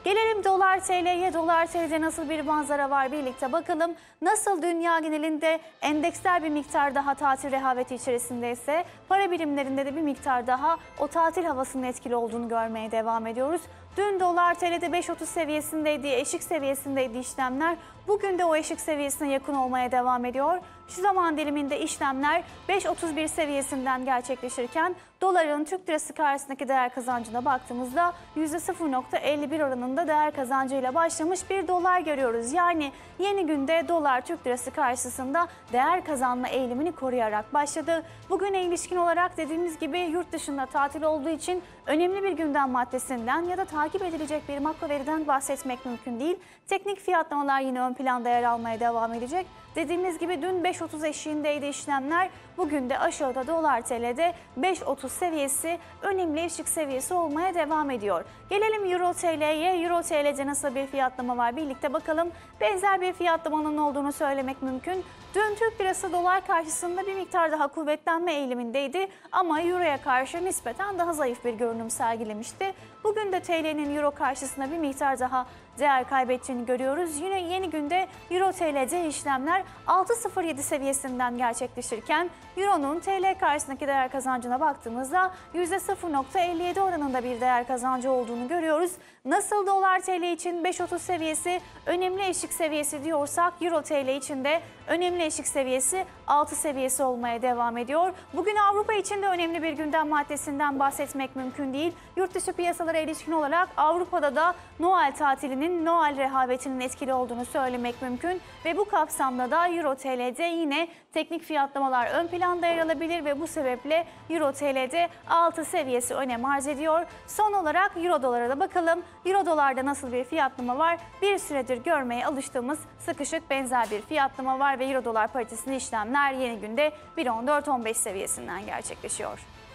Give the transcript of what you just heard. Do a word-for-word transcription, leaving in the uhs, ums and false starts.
Gelelim dolar T L'ye. Dolar T L'de nasıl bir manzara var birlikte bakalım. Nasıl dünya genelinde endeksler bir miktar daha tatil rehaveti içerisindeyse para birimlerinde de bir miktar daha o tatil havasının etkili olduğunu görmeye devam ediyoruz. Dün dolar T L'de beş otuz seviyesindeydi, eşik seviyesindeydi işlemler. Bugün de o eşik seviyesine yakın olmaya devam ediyor. Şu zaman diliminde işlemler beş otuz bir seviyesinden gerçekleşirken doların Türk lirası karşısındaki değer kazancına baktığımızda yüzde sıfır nokta elli bir oranında değer kazancıyla başlamış bir dolar görüyoruz. Yani yeni günde dolar Türk lirası karşısında değer kazanma eğilimini koruyarak başladı. Bugüne ilişkin olarak dediğimiz gibi yurt dışında tatil olduğu için önemli bir gündem maddesinden ya da takip edilecek bir makro veriden bahsetmek mümkün değil. Teknik fiyatlamalar yine ön planda yer almaya devam edecek. Dediğimiz gibi dün beş otuz eşiğindeydi işlemler. Bugün de aşağıda dolar T L'de beş otuz seviyesi önemli eşik seviyesi olmaya devam ediyor. Gelelim Euro T L'ye. Euro T L'de nasıl bir fiyatlama var birlikte bakalım. Benzer bir fiyatlamanın olduğunu söylemek mümkün. Dün Türk lirası dolar karşısında bir miktar daha kuvvetlenme eğilimindeydi ama Euro'ya karşı nispeten daha zayıf bir görünüm sergilemişti. Bugün de T L'nin Euro karşısında bir miktar daha değer kaybettiğini görüyoruz. Yine yeni günde Euro T L'de işlemler altı nokta sıfır yedi seviyesinden gerçekleşirken Euro'nun T L karşısındaki değer kazancına baktığımızda yüzde sıfır nokta elli yedi oranında bir değer kazancı olduğunu görüyoruz. Nasıl dolar T L için beş otuz seviyesi önemli eşik seviyesi diyorsak Euro T L için de önemli eşik seviyesi altı seviyesi olmaya devam ediyor. Bugün Avrupa için de önemli bir gündem maddesinden bahsetmek mümkün değil. Yurt dışı piyasalara ilişkin olarak Avrupa'da da Noel tatilinin, Noel rehavetinin etkili olduğunu söylemek mümkün ve bu kapsamda da Euro T L'de yine teknik fiyatlamalar ön planda yer alabilir ve bu sebeple Euro T L'de altı seviyesi önem arz ediyor. Son olarak Euro dolara da bakalım. Euro dolarda nasıl bir fiyatlama var? Bir süredir görmeye alıştığımız sıkışık benzer bir fiyatlama var ve Euro dolar paritesinde işlemler yeni günde bir nokta on dört on beş seviyesinden gerçekleşiyor.